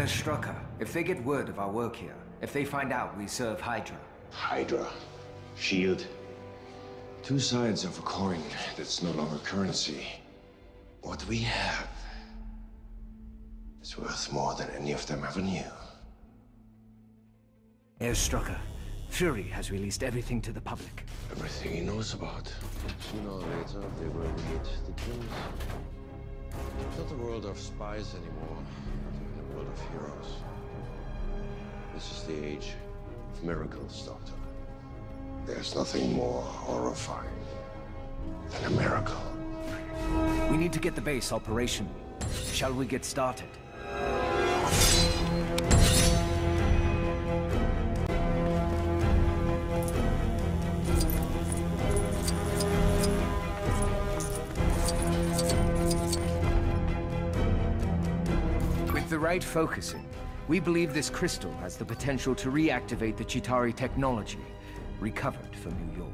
Strucker, if they get word of our work here, if they find out we serve Hydra... Hydra. Shield. Two sides of a coin that's no longer currency. What we have is worth more than any of them ever knew. Herr Strucker, Fury has released everything to the public. Everything he knows about. Sooner or later, they will meet the truth. It's not a world of spies anymore, but a world of heroes. This is the age of miracles, Doctor. There's nothing more horrifying than a miracle. We need to get the base operational. Shall we get started? With the right focusing, we believe this crystal has the potential to reactivate the Chitauri technology recovered from New York.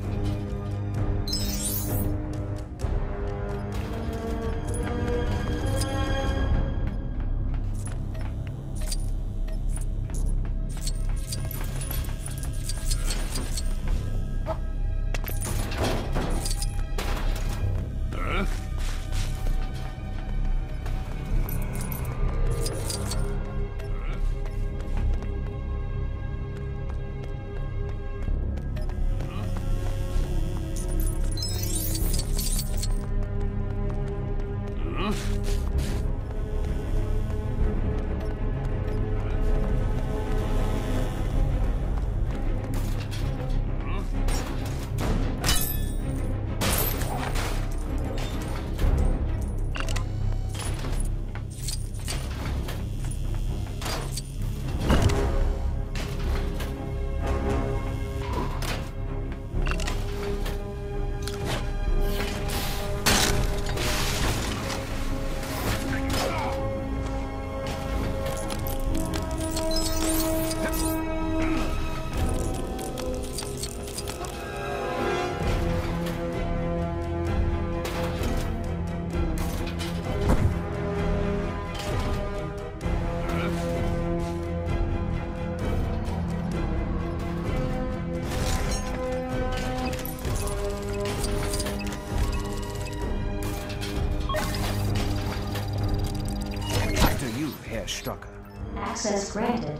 Strucker. Access granted.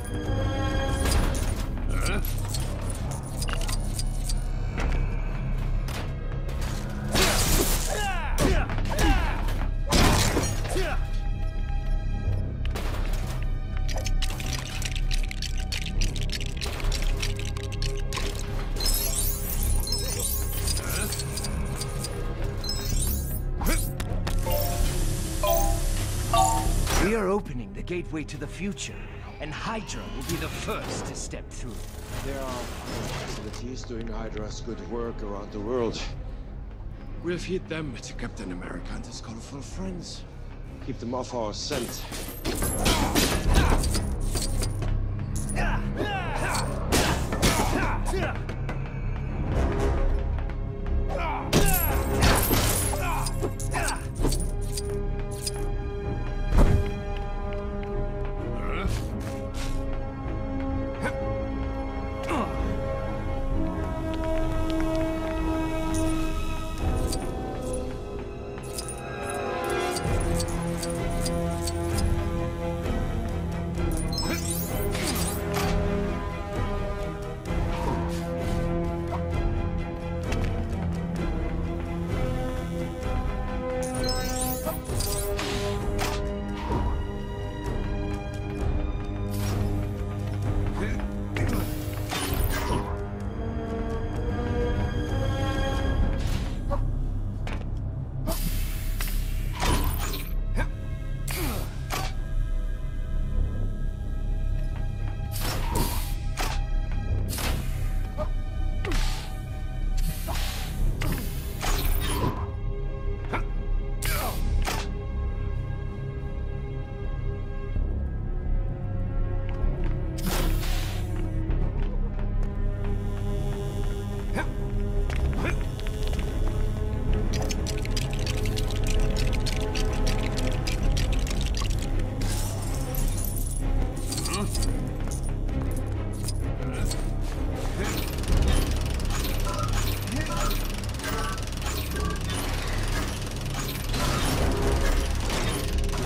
We are opening the gateway to the future, and Hydra will be the first to step through. There are other facilities doing Hydra's good work around the world. We'll feed them to Captain America and his colorful friends. Keep them off our scent.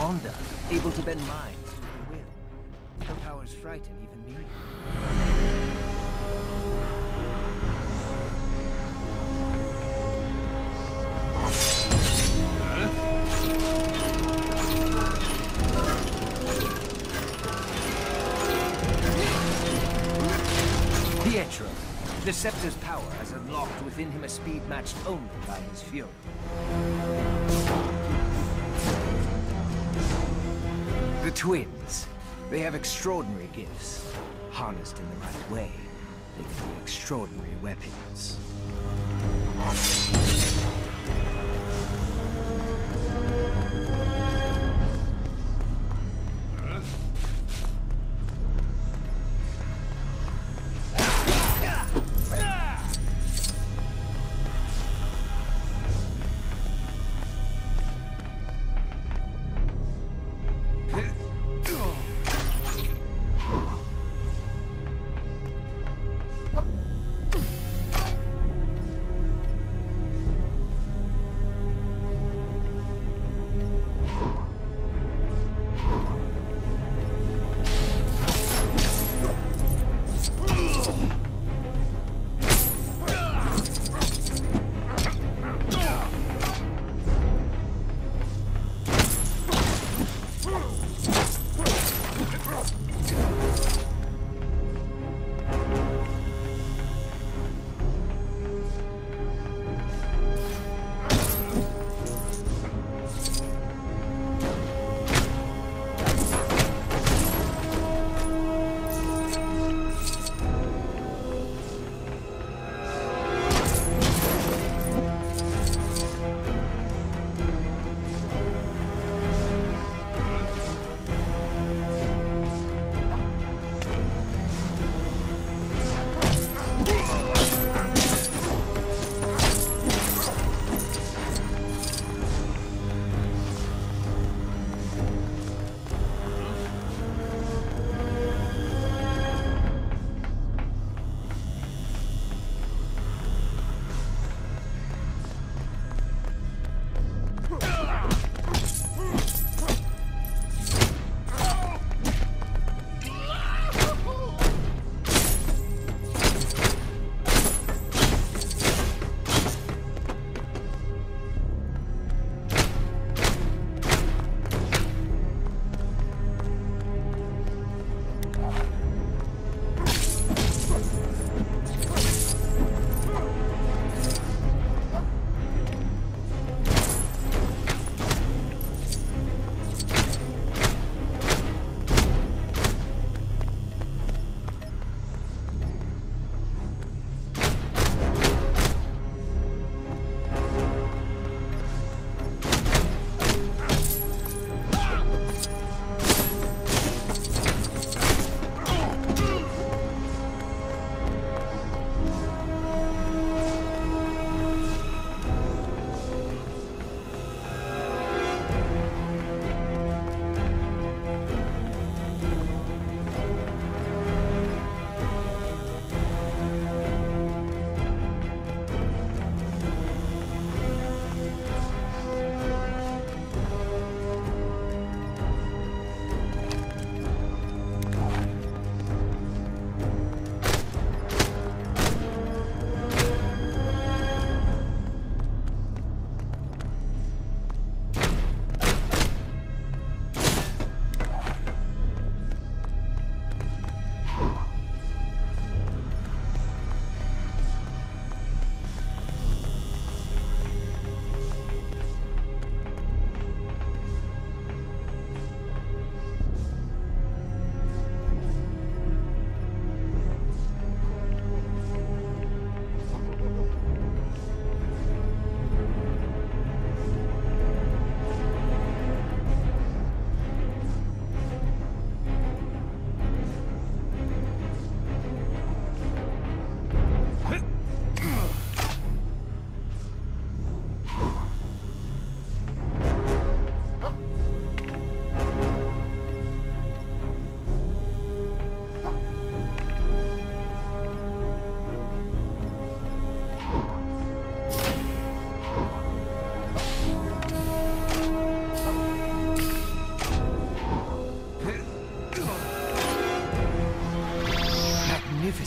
Wanda, able to bend minds to her will. Her powers frighten even me. Pietro. The Scepter's power has unlocked within him a speed matched only by his fury. The twins. They have extraordinary gifts. Harnessed in the right way, they can be extraordinary weapons.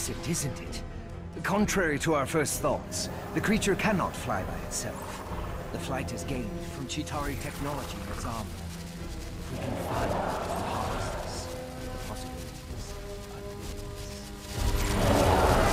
magnificent, isn't it? Contrary to our first thoughts, the creature cannot fly by itself. The flight is gained from Chitauri technology in its armor. If we can find and harness this, the possibilities are endless.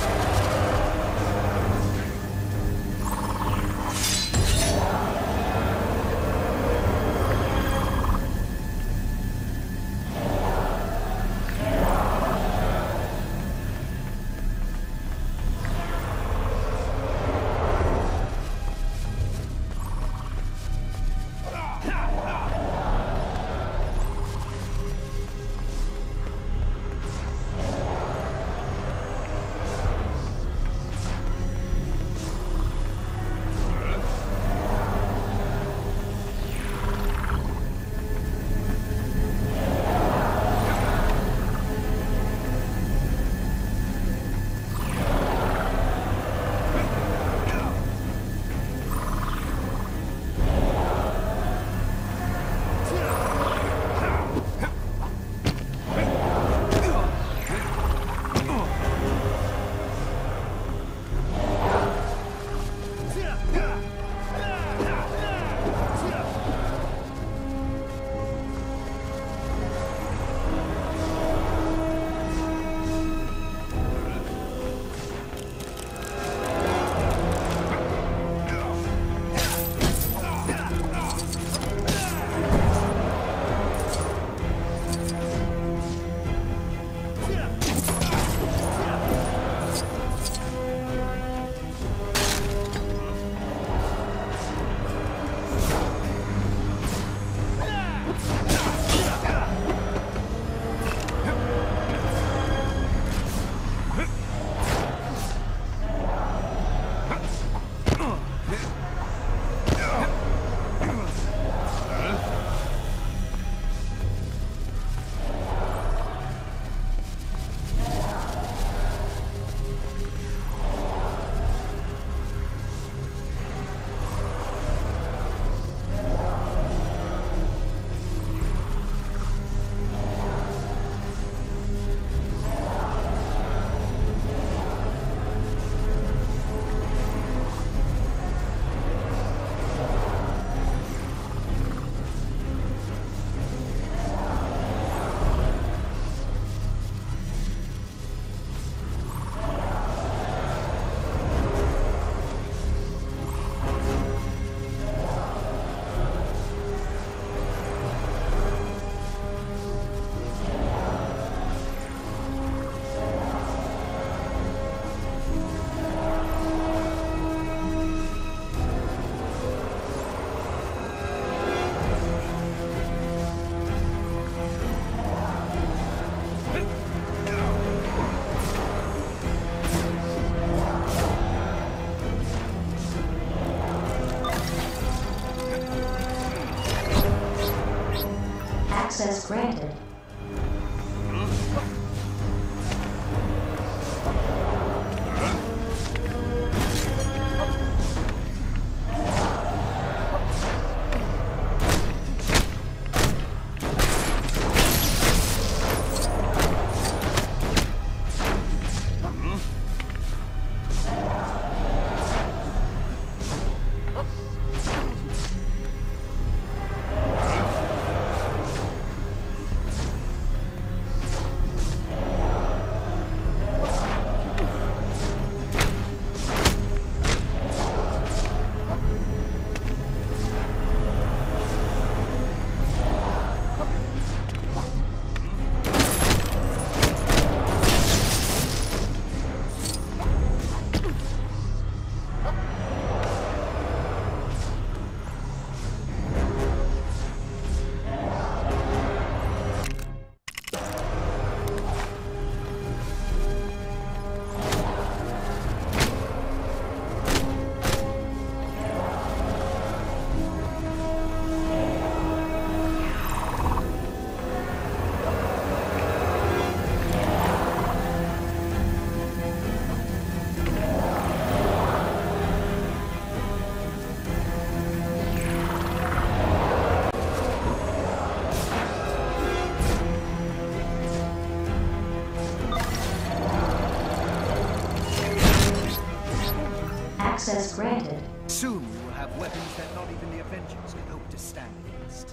Access granted. granted. Soon we will have weapons that not even the Avengers can hope to stand against.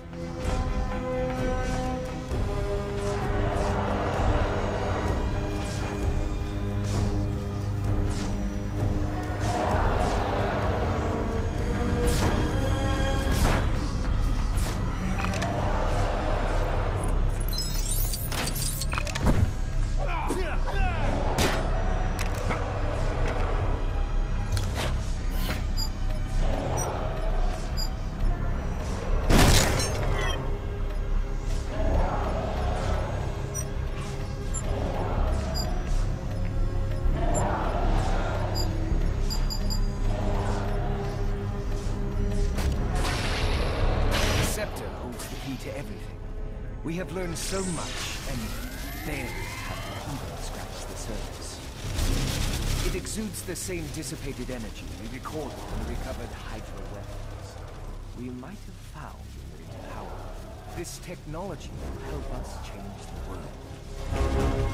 We have learned so much, and barely have even scratched the surface. It exudes the same dissipated energy we recorded in the recovered Hydra weapons. We might have found great power. This technology will help us change the world.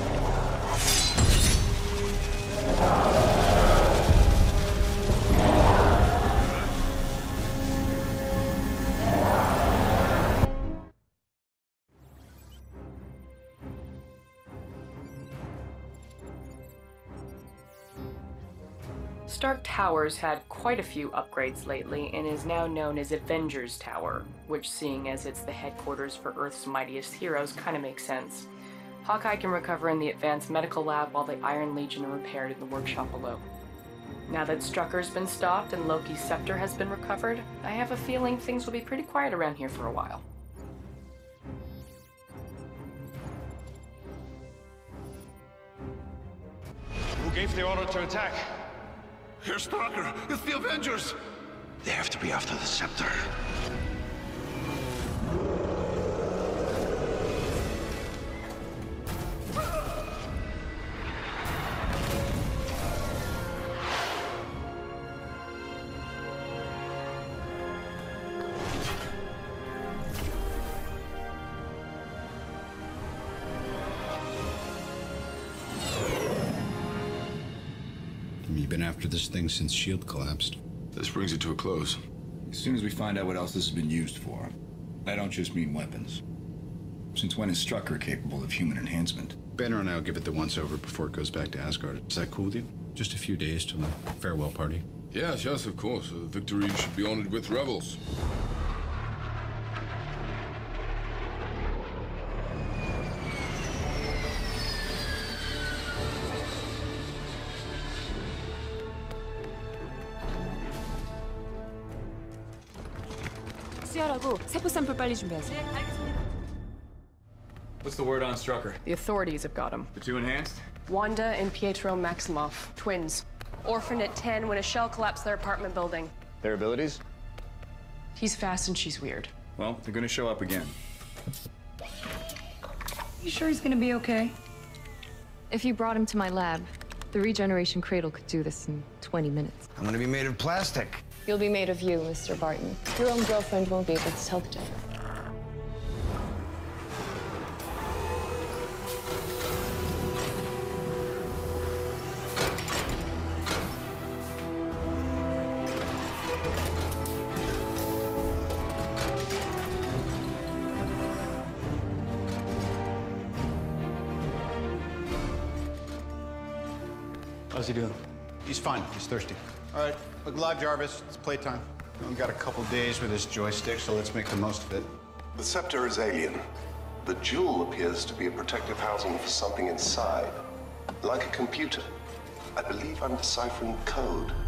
Stark Towers had quite a few upgrades lately and is now known as Avengers Tower, which, seeing as it's the headquarters for Earth's mightiest heroes, kinda makes sense. Hawkeye can recover in the advanced medical lab while the Iron Legion are repaired in the workshop below. Now that Strucker's been stopped and Loki's scepter has been recovered, I have a feeling things will be pretty quiet around here for a while. Who gave the order to attack? Herr Strucker, it's the Avengers! They have to be after the scepter. You've been after this thing since S.H.I.E.L.D. collapsed. This brings it to a close. As soon as we find out what else this has been used for. I don't just mean weapons. Since when is Strucker capable of human enhancement? Banner and I will give it the once-over before it goes back to Asgard. Is that cool with you? Just a few days till the farewell party. Yes, of course. Victory should be honored with revels. CR하고 세포 샘플 빨리 준비하세요. What's the word on Strucker? The authorities have got him. The two enhanced? Wanda and Pietro Maximoff, twins. Orphaned at 10 when a shell collapsed their apartment building. Their abilities? He's fast and she's weird. Well, they're gonna show up again. You sure he's gonna be okay? If you brought him to my lab, the regeneration cradle could do this in 20 minutes. I'm gonna be made of plastic. You'll be made of you, Mr. Barton. Your own girlfriend won't be able to tell the difference. How's he doing? He's fine. He's thirsty. All right, look alive, Jarvis. It's playtime. We've got a couple days with this joystick, so let's make the most of it. The scepter is alien. The jewel appears to be a protective housing for something inside. Like a computer. I believe I'm deciphering code.